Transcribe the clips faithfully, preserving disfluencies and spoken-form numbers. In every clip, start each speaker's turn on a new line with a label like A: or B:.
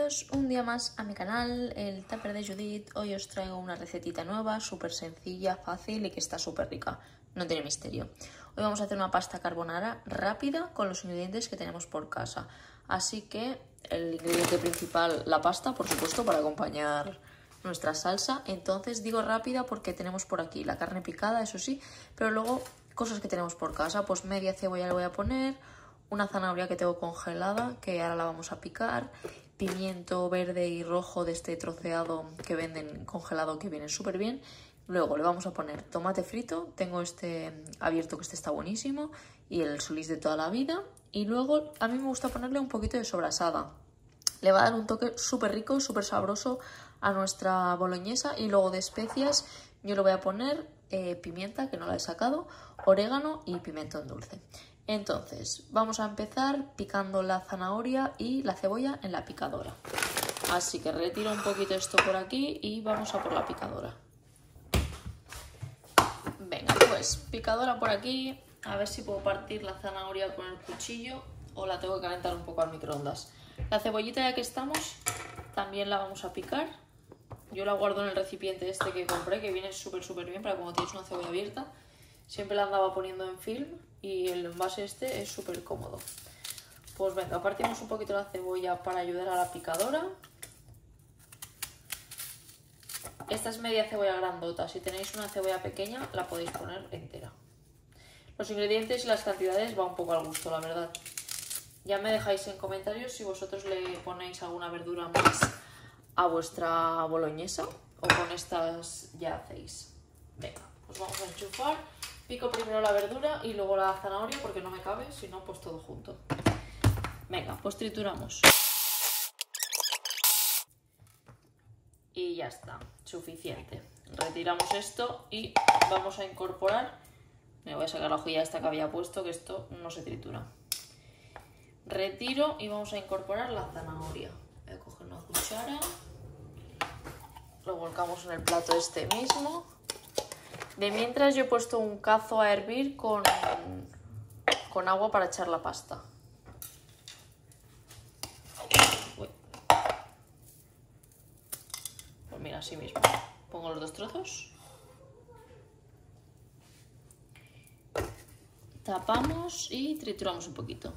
A: Bienvenidos un día más a mi canal, el Tupper de Judith. Hoy os traigo una recetita nueva, súper sencilla, fácil y que está súper rica, no tiene misterio. Hoy vamos a hacer una pasta carbonara rápida con los ingredientes que tenemos por casa. Así que el ingrediente principal, la pasta, por supuesto, para acompañar nuestra salsa. Entonces digo rápida porque tenemos por aquí la carne picada, eso sí, pero luego cosas que tenemos por casa, pues media cebolla le voy a poner, una zanahoria que tengo congelada, que ahora la vamos a picar, pimiento verde y rojo de este troceado que venden congelado, que viene súper bien. Luego le vamos a poner tomate frito, tengo este abierto que este está buenísimo, y el solís de toda la vida. Y luego a mí me gusta ponerle un poquito de sobrasada, le va a dar un toque súper rico, súper sabroso a nuestra boloñesa. Y luego de especias yo le voy a poner eh, pimienta, que no la he sacado, orégano y pimentón dulce. Entonces, vamos a empezar picando la zanahoria y la cebolla en la picadora. Así que retiro un poquito esto por aquí y vamos a por la picadora. Venga, pues picadora por aquí. A ver si puedo partir la zanahoria con el cuchillo o la tengo que calentar un poco al microondas. La cebollita, ya que estamos, también la vamos a picar. Yo la guardo en el recipiente este que compré, que viene súper súper bien para cuando tienes una cebolla abierta. Siempre la andaba poniendo en film y el envase este es súper cómodo. Pues venga, partimos un poquito la cebolla para ayudar a la picadora. Esta es media cebolla grandota. Si tenéis una cebolla pequeña, la podéis poner entera. Los ingredientes y las cantidades va un poco al gusto, la verdad. Ya me dejáis en comentarios si vosotros le ponéis alguna verdura más a vuestra boloñesa o con estas ya hacéis. Venga, pues vamos a enchufar. Pico primero la verdura y luego la zanahoria porque no me cabe, si no pues todo junto. Venga, pues trituramos. Y ya está, suficiente. Retiramos esto y vamos a incorporar. Me voy a sacar la hojilla esta que había puesto, que esto no se tritura. Retiro y vamos a incorporar la zanahoria. Voy a coger una cuchara. Lo volcamos en el plato este mismo. De mientras yo he puesto un cazo a hervir con, con agua para echar la pasta. Uy. Pues mira, así mismo. Pongo los dos trozos. Tapamos y trituramos un poquito.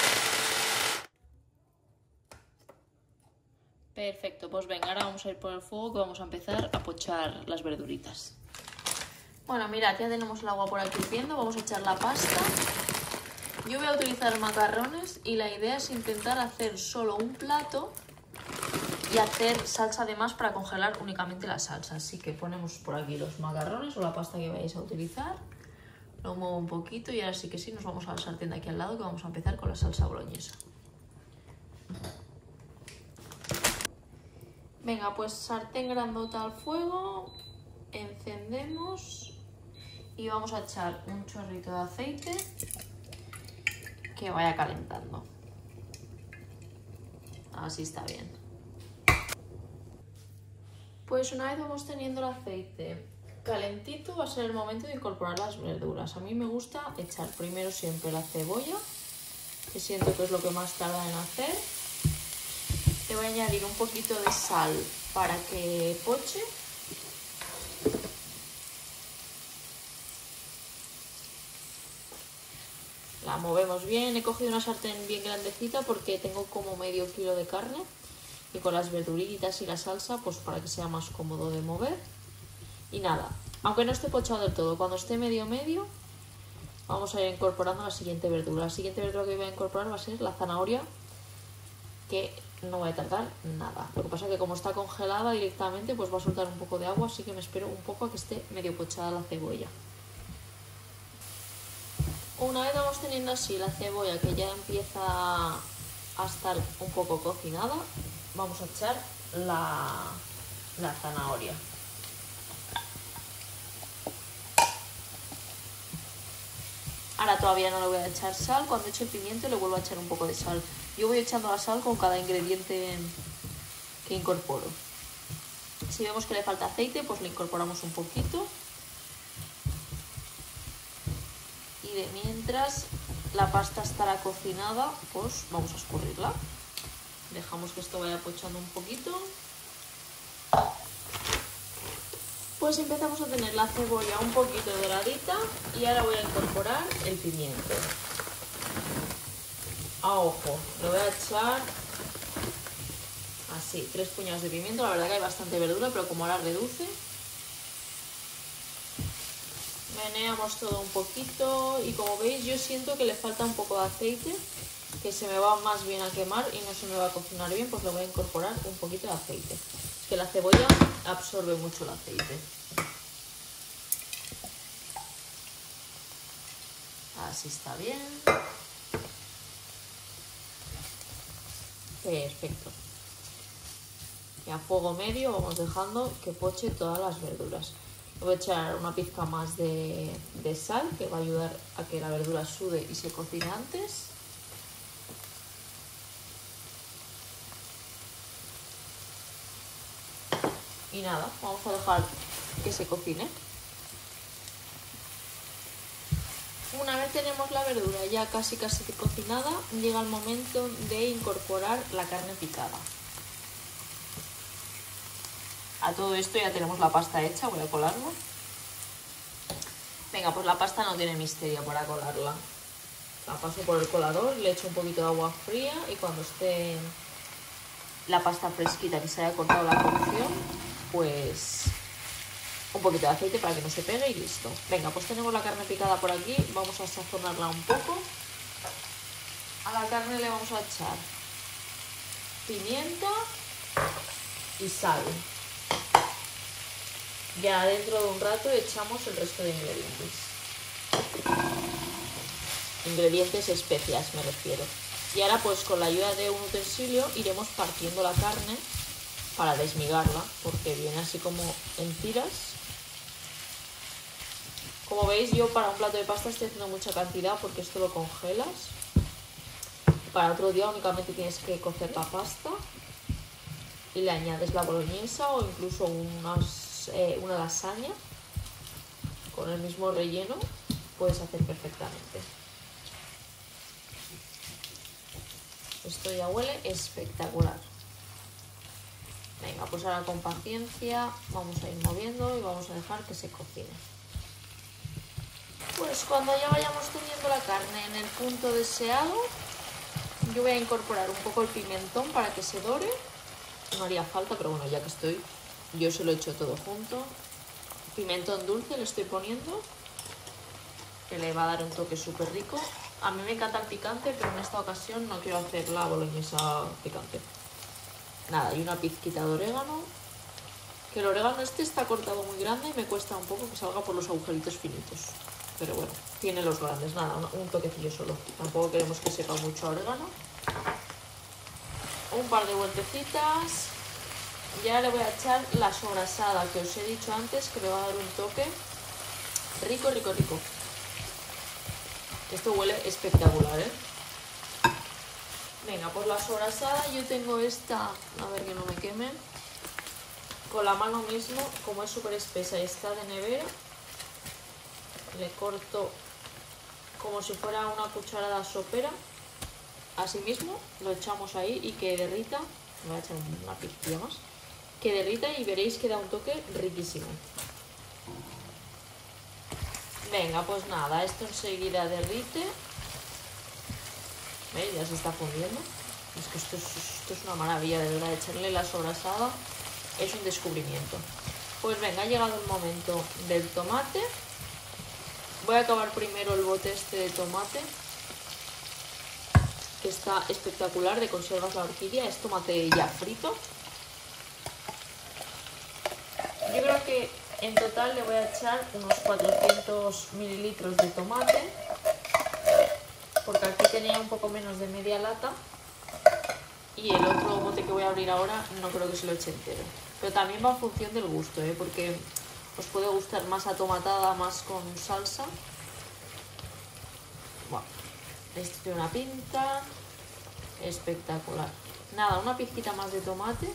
A: Perfecto, pues venga, ahora vamos a ir por el fuego que vamos a empezar a pochar las verduritas. Bueno, mirad, ya tenemos el agua por aquí hirviendo, vamos a echar la pasta. Yo voy a utilizar macarrones y la idea es intentar hacer solo un plato y hacer salsa además para congelar únicamente la salsa. Así que ponemos por aquí los macarrones o la pasta que vayáis a utilizar. Lo muevo un poquito y ahora sí que sí, nos vamos a la sartén de aquí al lado que vamos a empezar con la salsa boloñesa. Venga, pues sartén grandota al fuego, encendemos y vamos a echar un chorrito de aceite que vaya calentando. Así está bien. Pues una vez vamos teniendo el aceite calentito, va a ser el momento de incorporar las verduras. A mí me gusta echar primero siempre la cebolla, que siento que es lo que más tarda en hacer. Le voy a añadir un poquito de sal para que poche. La movemos bien. He cogido una sartén bien grandecita porque tengo como medio kilo de carne. Y con las verduritas y la salsa, pues para que sea más cómodo de mover. Y nada, aunque no esté pochado del todo, cuando esté medio medio, vamos a ir incorporando la siguiente verdura. La siguiente verdura que voy a incorporar va a ser la zanahoria, que no voy a tardar nada. Lo que pasa es que como está congelada directamente, pues va a soltar un poco de agua, así que me espero un poco a que esté medio pochada la cebolla. Una vez vamos teniendo así la cebolla que ya empieza a estar un poco cocinada, vamos a echar la, la zanahoria. Ahora todavía no le voy a echar sal. Cuando eche el pimiento le vuelvo a echar un poco de sal. Yo voy echando la sal con cada ingrediente que incorporo. Si vemos que le falta aceite, pues le incorporamos un poquito. Y de mientras la pasta estará cocinada, pues vamos a escurrirla. Dejamos que esto vaya pochando un poquito. Pues empezamos a tener la cebolla un poquito doradita y ahora voy a incorporar el pimiento. A ojo, le voy a echar así, tres puñados de pimiento. La verdad que hay bastante verdura, pero como ahora reduce. Meneamos todo un poquito y como veis yo siento que le falta un poco de aceite, que se me va más bien a quemar y no se me va a cocinar bien, pues le voy a incorporar un poquito de aceite. Es que la cebolla absorbe mucho el aceite. Así está bien. Perfecto. Y a fuego medio vamos dejando que poche todas las verduras. Le voy a echar una pizca más de, de sal, que va a ayudar a que la verdura sude y se cocine antes. Y nada, vamos a dejar que se cocine. Una vez tenemos la verdura ya casi casi cocinada, llega el momento de incorporar la carne picada. A todo esto ya tenemos la pasta hecha, voy a colarla. Venga, pues la pasta no tiene misterio para colarla. La paso por el colador, le echo un poquito de agua fría y cuando esté la pasta fresquita, que se haya cortado la cocción, pues un poquito de aceite para que no se pegue y listo. Venga, pues tenemos la carne picada por aquí, vamos a sazonarla un poco. A la carne le vamos a echar pimienta y sal. Ya dentro de un rato echamos el resto de ingredientes. Ingredientes, especias me refiero. Y ahora pues con la ayuda de un utensilio iremos partiendo la carne para desmigarla, porque viene así como en tiras. Como veis, yo para un plato de pasta estoy haciendo mucha cantidad porque esto lo congelas. Para otro día únicamente tienes que cocer la pasta y le añades la boloñesa o incluso unas, eh, una lasaña con el mismo relleno, puedes hacer perfectamente. Esto ya huele espectacular. Venga, pues ahora con paciencia vamos a ir moviendo y vamos a dejar que se cocine. Pues cuando ya vayamos teniendo la carne en el punto deseado, yo voy a incorporar un poco el pimentón para que se dore. No haría falta, pero bueno, ya que estoy, yo se lo echo todo junto. Pimentón dulce le estoy poniendo, que le va a dar un toque súper rico. A mí me encanta el picante, pero en esta ocasión no quiero hacer la boloñesa picante. Nada, y una pizquita de orégano. Que el orégano este está cortado muy grande y me cuesta un poco que salga por los agujeritos finitos. Pero bueno, tiene los grandes, nada, un toquecillo solo. Tampoco queremos que sepa mucho orégano. Un par de vueltecitas. Ya le voy a echar la sobrasada que os he dicho antes, que me va a dar un toque rico, rico, rico. Esto huele espectacular, ¿eh? Venga, pues la sobrasada, yo tengo esta, a ver que no me queme. Con la mano mismo, como es súper espesa y está de nevera, le corto como si fuera una cucharada sopera. Así mismo lo echamos ahí y que derrita. Me voy a echar una pizquilla más. Que derrita y veréis que da un toque riquísimo. Venga, pues nada, esto enseguida derrite. ¿Veis? Ya se está fundiendo. Es que esto es, esto es una maravilla, de verdad. Echarle la sobrasada es un descubrimiento. Pues venga, ha llegado el momento del tomate. Voy a acabar primero el bote este de tomate, que está espectacular, de conservas la orquídea. Es tomate ya frito. Yo creo que en total le voy a echar unos cuatrocientos mililitros de tomate, porque aquí tenía un poco menos de media lata. Y el otro bote que voy a abrir ahora no creo que se lo eche entero. Pero también va en función del gusto, ¿eh? Porque os puede gustar más atomatada, más con salsa. Bueno, esto tiene una pinta espectacular. Nada, una pizquita más de tomate.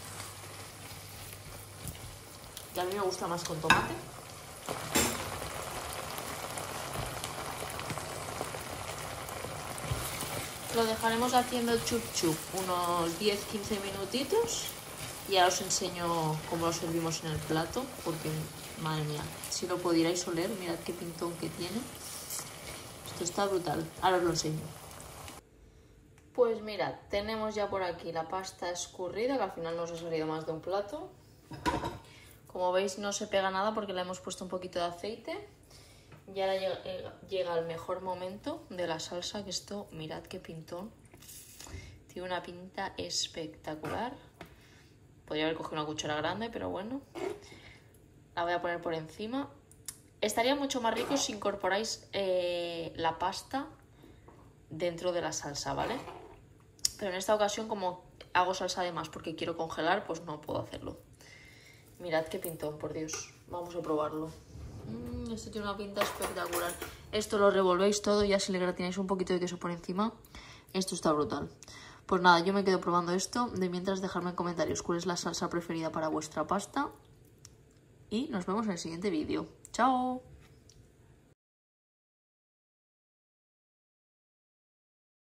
A: Que a mí me gusta más con tomate. Lo dejaremos haciendo chup chup unos diez a quince minutitos. Y ahora os enseño cómo lo servimos en el plato, porque, madre mía, si lo pudierais oler, mirad qué pintón que tiene. Esto está brutal. Ahora os lo enseño. Pues mirad, tenemos ya por aquí la pasta escurrida, que al final nos ha salido más de un plato. Como veis no se pega nada porque le hemos puesto un poquito de aceite. Y ahora llega, llega el mejor momento de la salsa, que esto, mirad qué pintón. Tiene una pinta espectacular. Podría haber cogido una cuchara grande, pero bueno. La voy a poner por encima. Estaría mucho más rico si incorporáis eh, la pasta dentro de la salsa, ¿vale? Pero en esta ocasión, como hago salsa de más porque quiero congelar, pues no puedo hacerlo. Mirad qué pintón, por Dios. Vamos a probarlo. Mm, esto tiene una pinta espectacular. Esto lo revolvéis todo y ya si le gratináis un poquito de queso por encima, esto está brutal. Pues nada, yo me quedo probando esto. De mientras, dejadme en comentarios cuál es la salsa preferida para vuestra pasta. Y nos vemos en el siguiente vídeo. ¡Chao!